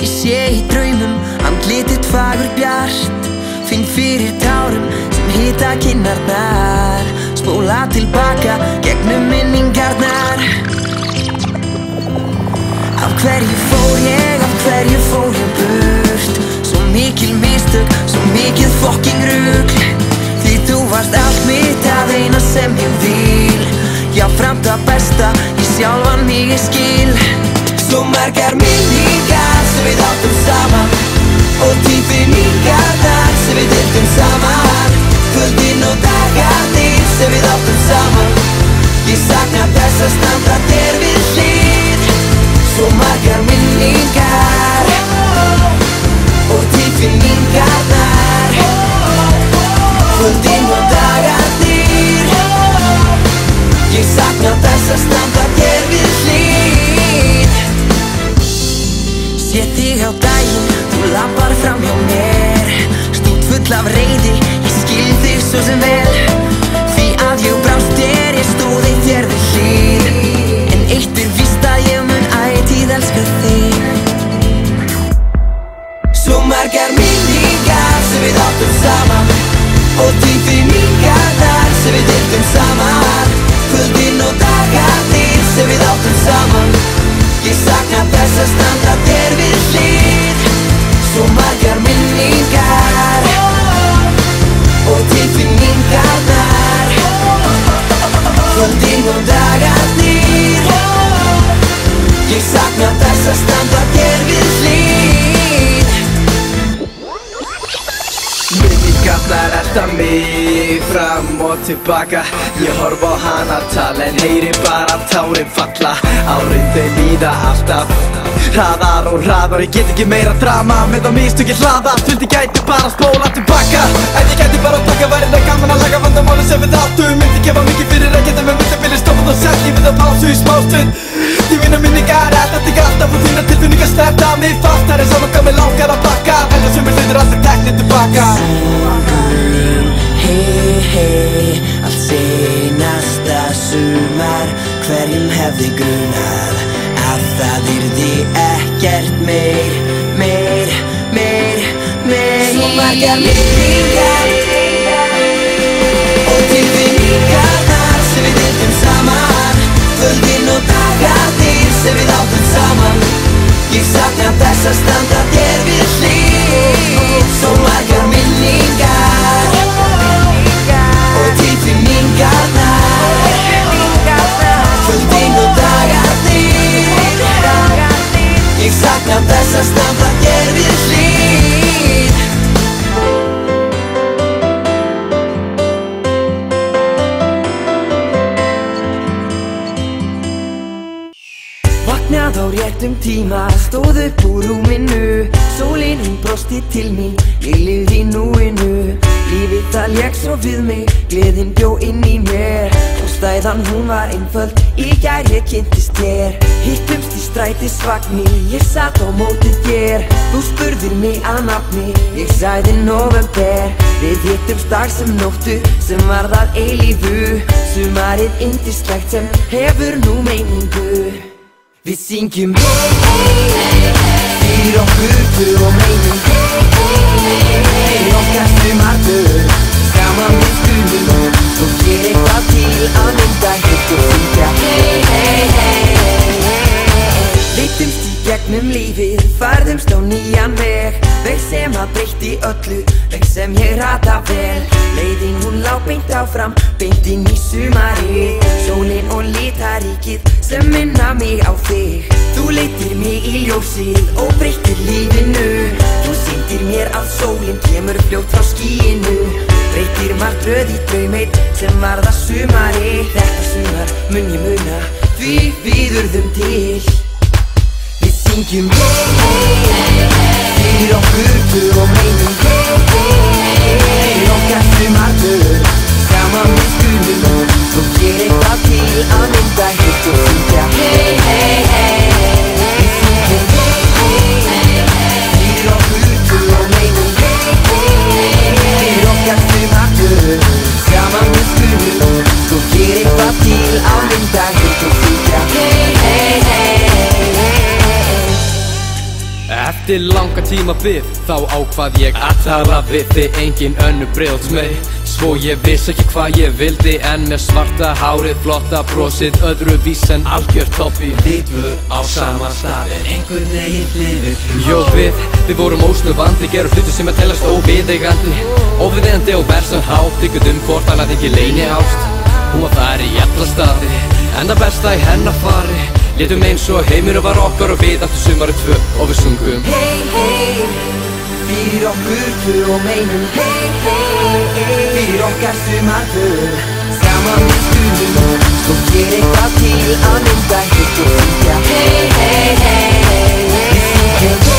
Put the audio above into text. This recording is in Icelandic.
Ég sé í draumum andlitið fagurt bjart, finn fyrir tárum sem hita kinnarnar, spóla tilbaka gegnum minningarnar. Af hverju fór ég burt? Svo mikil mistök, svo mikið fucking rugl. Því þú varst allt mitt, það eina sem ég vil. Já, framt það besta, ég sjálfan mig ég skil. Svo margar minningar sem við áttum saman, og tilfinningarnar sem við deildum saman. Kvöldin og dagarnir sem við áttum saman. Ég sakna þess að standa þér við hlið. Svo margar minningar og tilfinningarnar. Kvöldin og dagarnir. Ég sakna þess að standa þér við hlið. Sé þig á daginn, þú lappar fram hjá mér, stút full af reiði, ég skil þig svo sem vel. Því að ég brást þér, ég stóð þér við hlið. En eitt víst að ég mun ætíð elska þig. Svo margar minningar sem við áttum saman, og tilfinningarnar sem við deildum saman. Kvöldin og dagarnir sem við áttum saman. Ég sakna þess að standa þér við hlið. Svo margar minningar og tilfinningarnar. Kvöldin og dagarnir. Ég sakna þess að standa þér við hlið. Minningarnar elta mig fram og tilbaka. Ég horf á hana tala en heyri bara tárin falla. Árin þau líða alltaf hraðar og hraðar. Ég get ekki meira drama með það mistökið hlaðast. Vildi gæti bara spóla tilbaka. Ef ég gæti bara taka væri það gaman að laga vandamáli sem við áttum. Myndi gefa mikið fyrir að geta með myndi vilja stoppa og sett lífið á pásu í smástund. Því mínar minningar elta þig alltaf og þínar tilfinningar snerta mig fast. Það er saman hvað mig langar að bakka, en það sumir hlutir aldrei teknir tilbaka. Hei, hei, allt seinasta sumar. Hverjum hefði grunað að það yrði ekkert meir. Svo margar minningar og tilfinningarnar sem við deildum saman. Kvöldin og dagarnir sem við áttum saman. Ég sakna þess að standa þér við hlið. Svo margar minningar og tilfinningarnar. Kvöldin og dagarnir. Ég sakna þess að standa þér við hlið. Vaknað á réttum tíma, stóð upp úr rúminu. Sólin hún brosti til mín, ég lifði núinu. Lífið það lék svo við mig, gleðin bjó inn í mér. Og stæðan hún var einföld, í gær ég kynntist þér. Hittumst í strætisvagni, ég satt á móti þér. Þú spurðir mig að nafni, ég sagði November. Við hittumst dag sem nóttu, sem varð að eilífu. Sumarið yndislegt sem hefur nú meiningu. Við syngjum hey, hey, hey, fyrir okkur tvö og meinum hey, hey, hey, okkar sumardagur, saman við skulum og gera eitthvað til að mynda hitt og syngja hey, hey, hey, hey. Leitumst í gegnum lífið, færðumst á nýjan veg. Veg sem að breytti öllu, veg sem ég rata vel. Leiðin hún lá beint áfram, beint inn í sumarið. Sólin og litaríkið sem minna mig á þig. Þú leittir mig í ljósið og breyttir lífinu. Þú sýndir mér að sólin kemur fljótt frá skýinu. Breyttir margt röð í draumeit sem varða sumari. Þetta sumar mun ég muna, því við urðum til. Við syngjum hey, hey, hey, fyrir okkur tvö og meinum hey, hey, hey, okkar sumardagur, saman við skulum og gera eitthvað til að mynda hitt og syngja hey, hey, hey. Við syngjum hey, hey, hey, fyrir okkur tvö og meinum hey, hey, okkar sumardagur, saman við skulum og gera eitthvað til að mynda hitt og syngja hey, hey, hey. Eftir langa tíma bið, þá ákvað ég að tala við þig, engin önnur breyðt mig. Svo ég vissi ekki hvað ég vildi, en með svarta hárið, flotta brosið, öðruvís en algjört toppi. Við á sama stað, en einhvern veginn lifir. Jó, við vorum ósnuvandi, gerum hluti sem að telast óviðeigandi, óviðeigandi og verðsam hátt, ykkur hvort annað ekki leyni ást. Hún var þar í alla staði, en það besta í hennar fari. Létum eins og heimurinn var okkar og við áttum sumarið 2 og við sungum. Hey, hey, fyrir okkur 2 og meinum. Hey, hey, fyrir okkar sumar 2. Saman við skulum, svo ger eitthvað til að mynda hitt og syngja. Hey, hey, hey, við syngjum.